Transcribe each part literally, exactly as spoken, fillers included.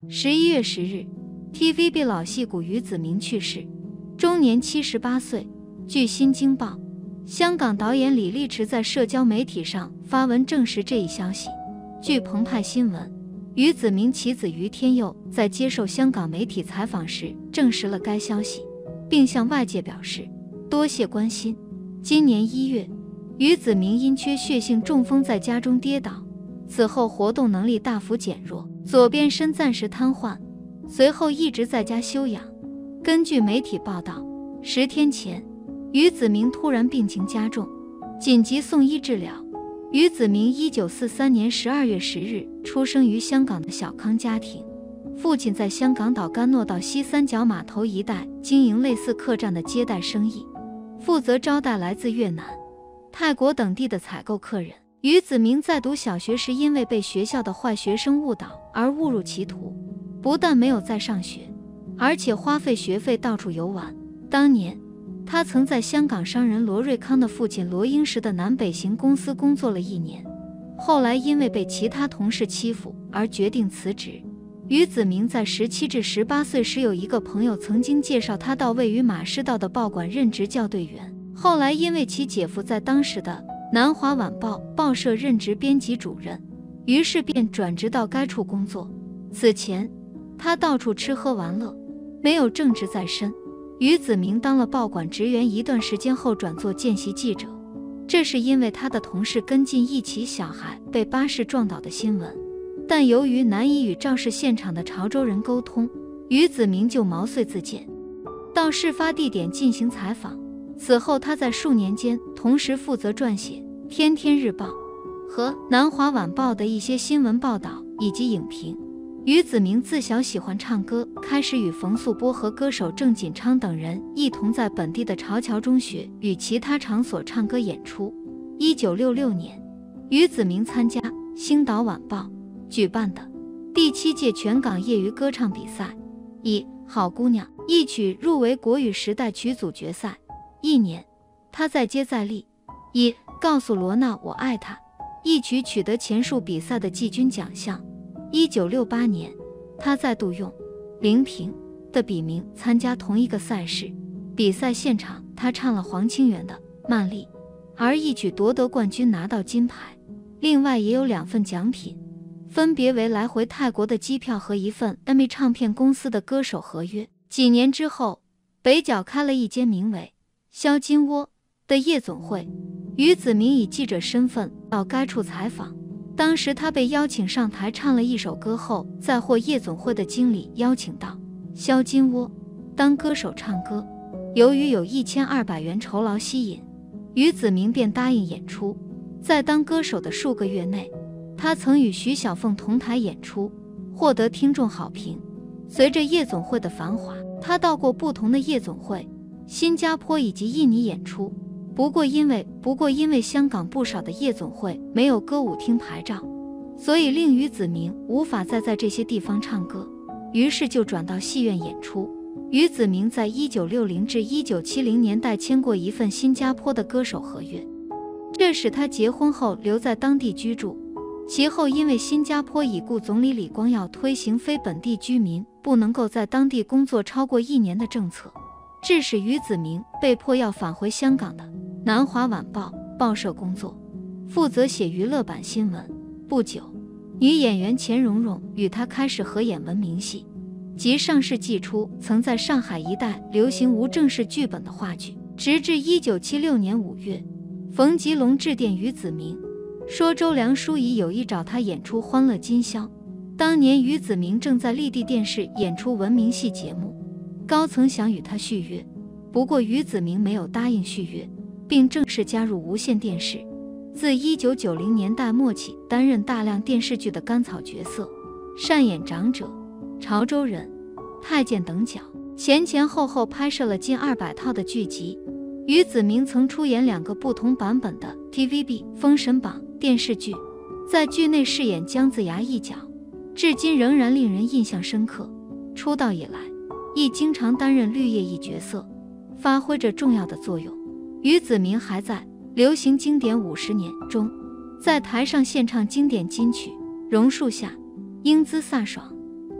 十一月十日 ，T V B 老戏骨于子明去世，终年七十八岁。据《新京报》，香港导演李力持在社交媒体上发文证实这一消息。据澎湃新闻，于子明其子于天佑在接受香港媒体采访时证实了该消息，并向外界表示多谢关心。今年一月，于子明因缺血性中风在家中跌倒，此后活动能力大幅减弱，左边身暂时瘫痪，随后一直在家休养。根据媒体报道，十天前，于子明突然病情加重，紧急送医治疗。于子明一九四三年十二月十日出生于香港的小康家庭，父亲在香港岛干诺道西三角码头一带经营类似客栈的接待生意，负责招待来自越南、泰国等地的采购客人。于子明在读小学时因为被学校的坏学生误导而误入歧途，不但没有再上学，而且花费学费到处游玩。当年他曾在香港商人罗瑞康的父亲罗英石的南北行公司工作了一年，后来因为被其他同事欺负而决定辞职。于子明在十七至十八岁时，有一个朋友曾经介绍他到位于马师道的报馆任职校对员，后来因为其姐夫在当时的南华晚报报社任职编辑主任，于是便转职到该处工作。此前他到处吃喝玩乐，没有正职在身。于子明当了报馆职员一段时间后转做见习记者，这是因为他的同事跟进一起小孩被巴士撞倒的新闻，但由于难以与肇事现场的潮州人沟通，于子明就毛遂自荐，到事发地点进行采访。此后他在数年间同时负责撰写《天天日报》和《南华晚报》的一些新闻报道以及影评。于子明自小喜欢唱歌，开始与冯素波和歌手郑锦昌等人一同在本地的潮侨中学与其他场所唱歌演出。一九六六年，于子明参加《星岛晚报》举办的第七届全港业余歌唱比赛，以《好姑娘》一曲入围国语时代曲组决赛。一年，他再接再厉，以《告诉罗娜我爱她》一曲取得前述比赛的季军奖项。一九六八年，他再度用林平的笔名参加同一个赛事。比赛现场，他唱了黄清源的《曼丽》，而一举夺得冠军，拿到金牌。另外也有两份奖品，分别为来回泰国的机票和一份 M V 唱片公司的歌手合约。几年之后，北角开了一间名为萧金窝的夜总会，于子明以记者身份到该处采访。当时他被邀请上台唱了一首歌后，再获夜总会的经理邀请到萧金窝当歌手唱歌。由于有一千二百元酬劳吸引，于子明便答应演出。在当歌手的数个月内，他曾与徐小凤同台演出，获得听众好评。随着夜总会的繁华，他到过不同的夜总会、新加坡以及印尼演出。不过因为不过因为香港不少的夜总会没有歌舞厅牌照，所以令于子明无法再在这些地方唱歌，于是就转到戏院演出。于子明在一九六零至一九七零年代签过一份新加坡的歌手合约，这使他结婚后留在当地居住。其后因为新加坡已故总理李光耀推行非本地居民不能够在当地工作超过一年的政策，致使于子明被迫要返回香港的南华晚报报社工作，负责写娱乐版新闻。不久，女演员钱蓉蓉与他开始合演文明戏，即上世纪初曾在上海一带流行无正式剧本的话剧。直至一九七六年五月，冯吉龙致电于子明，说周梁淑怡有意找他演出《欢乐今宵》。当年于子明正在立地电视演出文明戏节目，高层想与他续约，不过于子明没有答应续约，并正式加入无线电视。自一九九零年代末起，担任大量电视剧的甘草角色，擅演长者、潮州人、太监等角，前前后后拍摄了近二百套的剧集。于子明曾出演两个不同版本的 T V B《封神榜》电视剧，在剧内饰演姜子牙一角，至今仍然令人印象深刻。出道以来，亦经常担任绿叶一角色，发挥着重要的作用。于子明还在流行经典五十年中，在台上献唱经典金曲《榕树下》、英姿飒爽、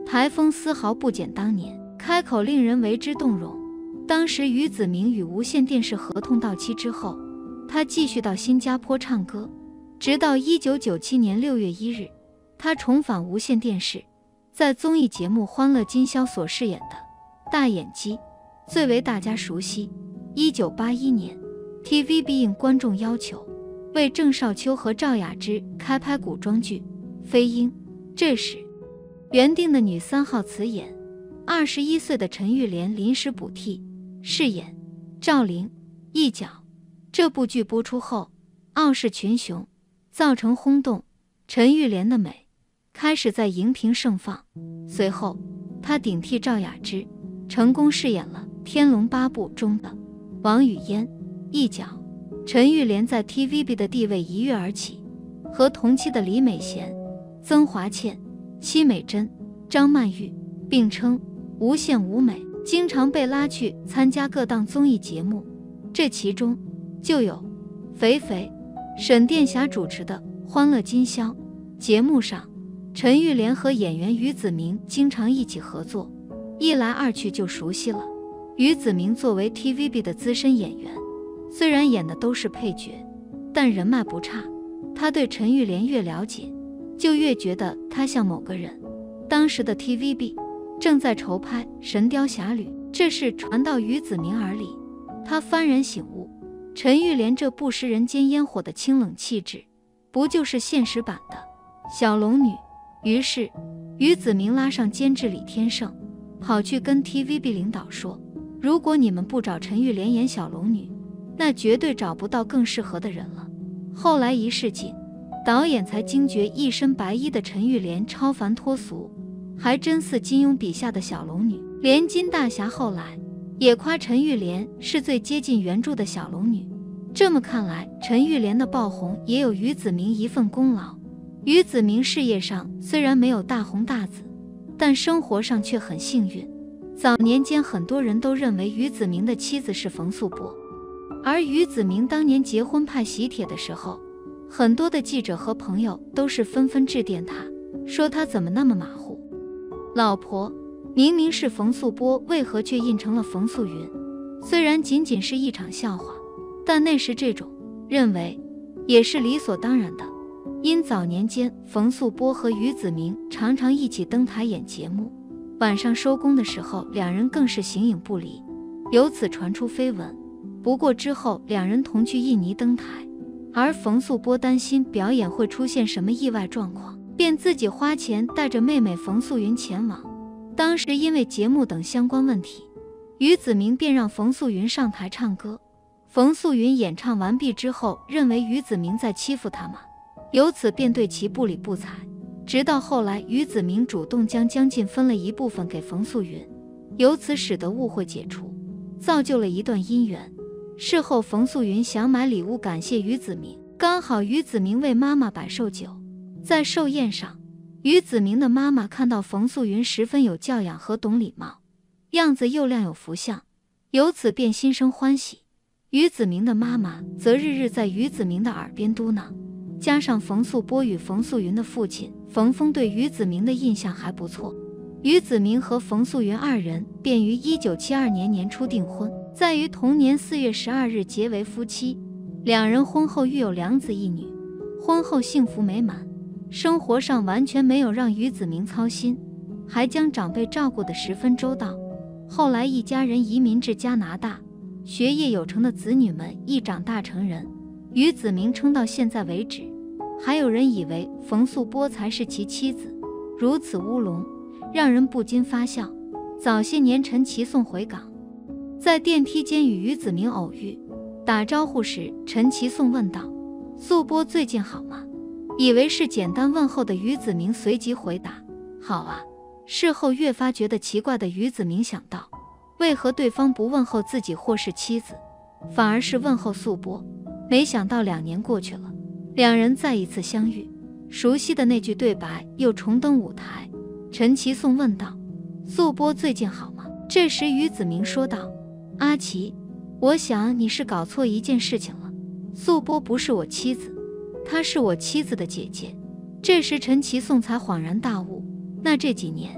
台风丝毫不减当年，开口令人为之动容。当时于子明与无线电视合同到期之后，他继续到新加坡唱歌，直到一九九七年六月一日，他重返无线电视，在综艺节目《欢乐今宵》所饰演的大眼鸡最为大家熟悉。一九八一年 T V B 应观众要求为郑少秋和赵雅芝开拍古装剧《飞鹰》，这时原定的女三号辞演，二十一岁的陈玉莲临时补替饰演赵玲一角。这部剧播出后傲视群雄，造成轰动，陈玉莲的美开始在荧屏盛放。随后她顶替赵雅芝，成功饰演了《天龙八部》中的王语嫣一角。陈玉莲在 T V B 的地位一跃而起，和同期的李美贤、曾华倩、奚美珍、张曼玉并称无线舞美，经常被拉去参加各档综艺节目，这其中就有肥肥、沈殿霞主持的《欢乐今宵》节目上，陈玉莲和演员于子明经常一起合作，一来二去就熟悉了。于子明作为 T V B 的资深演员，虽然演的都是配角，但人脉不差，他对陈玉莲越了解，就越觉得她像某个人。当时的 T V B 正在筹拍《神雕侠侣》，这事传到于子明耳里，他幡然醒悟，陈玉莲这不食人间烟火的清冷气质，不就是现实版的小龙女？于是于子明拉上监制李天胜，跑去跟 T V B 领导说，如果你们不找陈玉莲演小龙女，那绝对找不到更适合的人了。后来一试镜，导演才惊觉一身白衣的陈玉莲超凡脱俗，还真似金庸笔下的小龙女。连金大侠后来也夸陈玉莲是最接近原著的小龙女。这么看来，陈玉莲的爆红也有于子明一份功劳。于子明事业上虽然没有大红大紫，但生活上却很幸运。早年间很多人都认为于子明的妻子是冯素波，而于子明当年结婚派喜帖的时候，很多的记者和朋友都是纷纷致电他，说他怎么那么马虎，老婆明明是冯素波，为何却印成了冯素云？虽然仅仅是一场笑话，但那时这种认为也是理所当然的。因早年间冯素波和于子明常常一起登台演节目，晚上收工的时候两人更是形影不离，由此传出绯闻。不过之后两人同去印尼登台，而冯素波担心表演会出现什么意外状况，便自己花钱带着妹妹冯素云前往。当时因为节目等相关问题，于子明便让冯素云上台唱歌。冯素云演唱完毕之后，认为于子明在欺负她嘛，由此便对其不理不睬。直到后来于子明主动将将近分了一部分给冯素云，由此使得误会解除，造就了一段姻缘。事后冯素云想买礼物感谢于子明，刚好于子明为妈妈摆寿酒，在寿宴上，于子明的妈妈看到冯素云十分有教养和懂礼貌，样子又亮有福相，由此便心生欢喜。于子明的妈妈则日日在于子明的耳边嘟囔，加上冯素波与冯素云的父亲冯峰对于子明的印象还不错，于子明和冯素云二人便于一九七二年年初订婚，在于同年四月十二日结为夫妻。两人婚后育有两子一女，婚后幸福美满，生活上完全没有让于子明操心，还将长辈照顾得十分周到。后来一家人移民至加拿大，学业有成的子女们亦长大成人，于子明撑到现在为止，还有人以为冯素波才是其妻子，如此乌龙，让人不禁发笑。早些年陈其颂回港，在电梯间与于子明偶遇，打招呼时陈其颂问道，素波最近好吗？以为是简单问候的于子明随即回答，好啊。事后越发觉得奇怪的于子明想到，为何对方不问候自己或是妻子，反而是问候素波。没想到两年过去了，两人再一次相遇，熟悉的那句对白又重登舞台。陈其颂问道，素波最近好吗？这时于子明说道，阿奇，我想你是搞错一件事情了，素波不是我妻子，她是我妻子的姐姐。这时陈其颂才恍然大悟，那这几年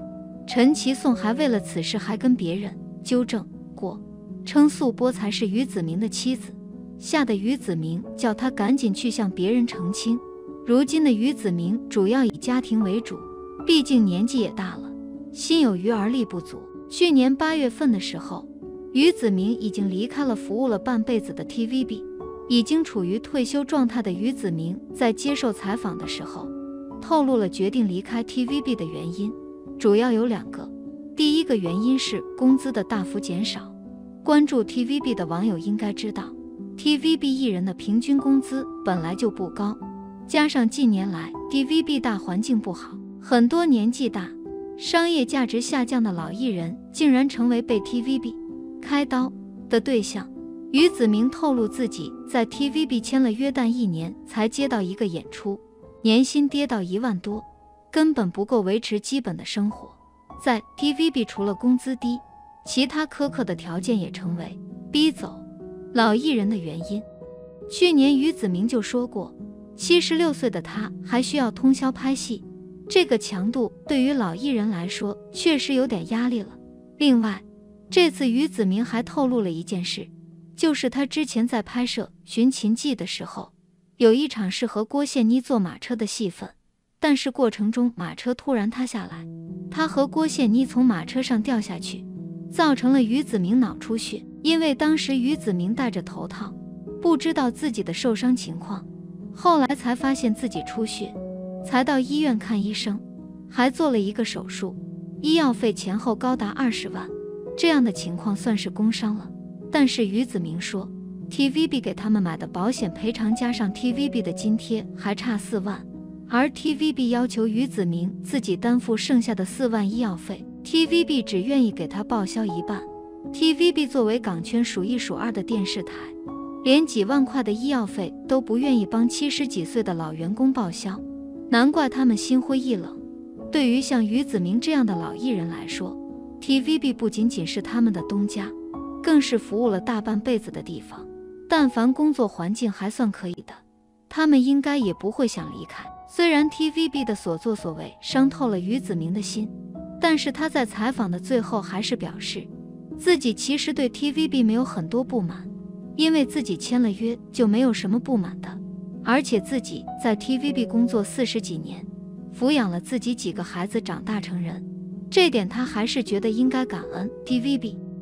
陈其颂还为了此事还跟别人纠正过，称素波才是于子明的妻子，吓得于子明叫他赶紧去向别人澄清。如今的于子明主要以家庭为主，毕竟年纪也大了，心有余而力不足。去年八月份的时候，于子明已经离开了服务了半辈子的 T V B。 已经处于退休状态的于子明在接受采访的时候，透露了决定离开 T V B 的原因，主要有两个。第一个原因是工资的大幅减少。关注 T V B 的网友应该知道， T V B 艺人的平均工资本来就不高，加上近年来 T V B 大环境不好，很多年纪大、商业价值下降的老艺人竟然成为被 T V B 开刀的对象。于子明透露自己在 T V B 签了约，但一年才接到一个演出，年薪跌到一万多，根本不够维持基本的生活。在 T V B 除了工资低，其他苛刻的条件也成为逼走老艺人的原因。去年于子明就说过，七十六岁的他还需要通宵拍戏，这个强度对于老艺人来说确实有点压力了。另外，这次于子明还透露了一件事，就是他之前在拍摄《寻秦记》的时候，有一场是和郭羡妮坐马车的戏份，但是过程中马车突然塌下来，他和郭羡妮从马车上掉下去，造成了于子明脑出血。因为当时于子明戴着头套，不知道自己的受伤情况，后来才发现自己出血，才到医院看医生，还做了一个手术，医药费前后高达二十万，这样的情况算是工伤了。但是于子明说 T V B 给他们买的保险赔偿加上 T V B 的津贴还差四万，而 T V B 要求于子明自己担负剩下的四万医药费， T V B 只愿意给他报销一半。 T V B 作为港圈数一数二的电视台，连几万块的医药费都不愿意帮七十几岁的老员工报销，难怪他们心灰意冷。对于像于子明这样的老艺人来说， T V B 不仅仅是他们的东家，更是服务了大半辈子的地方。但凡工作环境还算可以的，他们应该也不会想离开。虽然 T V B 的所作所为伤透了于子明的心，但是他在采访的最后还是表示，自己其实对 T V B 没有很多不满，因为自己签了约就没有什么不满的，而且自己在 T V B 工作四十几年，抚养了自己几个孩子长大成人，这点他还是觉得应该感恩 T V B。